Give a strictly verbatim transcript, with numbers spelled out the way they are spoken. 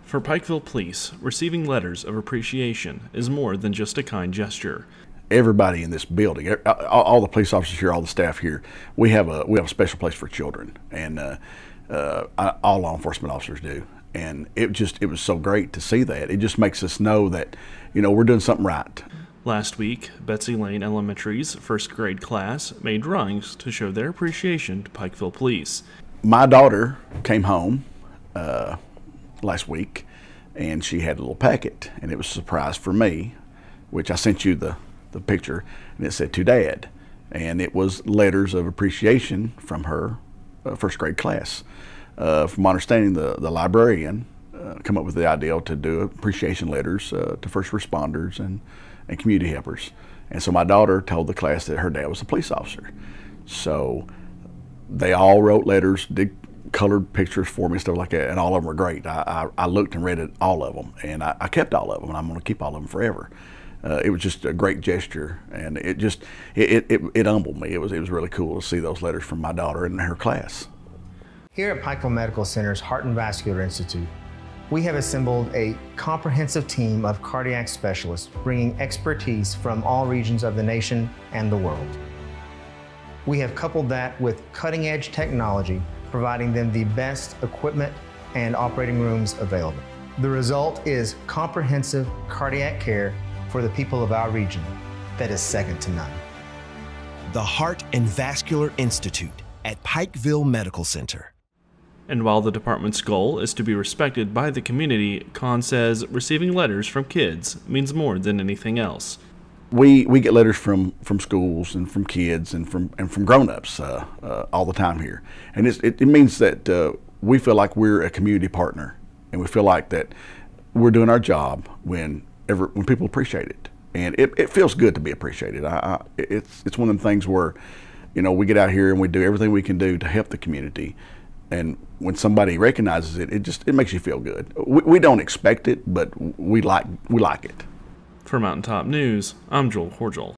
For Pikeville Police, receiving letters of appreciation is more than just a kind gesture. Everybody in this building, all the police officers here, all the staff here, we have a we have a special place for children, and uh, uh, all law enforcement officers do. And it just it was so great to see that. It just makes us know that, you know, we're doing something right. Last week, Betsy Lane Elementary's first grade class made drawings to show their appreciation to Pikeville Police. My daughter came home uh, last week, and she had a little packet, and it was a surprise for me, which I sent you the the picture, and it said, "To Dad," and it was letters of appreciation from her uh, first grade class. Uh, from my understanding, the the librarian uh, come up with the idea to do appreciation letters uh, to first responders and and community helpers. And so my daughter told the class that her dad was a police officer. So they all wrote letters, did colored pictures for me, stuff like that, and all of them were great. I, I, I looked and read it, all of them, and I, I kept all of them, and I'm going to keep all of them forever. Uh, it was just a great gesture, and it just it, it, it humbled me. It was it was really cool to see those letters from my daughter and her class. Here at Pikeville Medical Center's Heart and Vascular Institute, we have assembled a comprehensive team of cardiac specialists bringing expertise from all regions of the nation and the world. We have coupled that with cutting-edge technology, providing them the best equipment and operating rooms available. The result is comprehensive cardiac care for the people of our region that is second to none. The Heart and Vascular Institute at Pikeville Medical Center. And while the department's goal is to be respected by the community, Kahn says receiving letters from kids means more than anything else. We we get letters from from schools and from kids and from and from grown-ups uh, uh, all the time here, and it's, it, it means that uh, we feel like we're a community partner, and we feel like that we're doing our job when ever when people appreciate it, and it, it feels good to be appreciated. I, I, it's it's one of the things where, you know, we get out here and we do everything we can do to help the community, and when somebody recognizes it, it just it makes you feel good. We, we don't expect it, but we like we like it. For Mountaintop News, I'm Joel Cordial.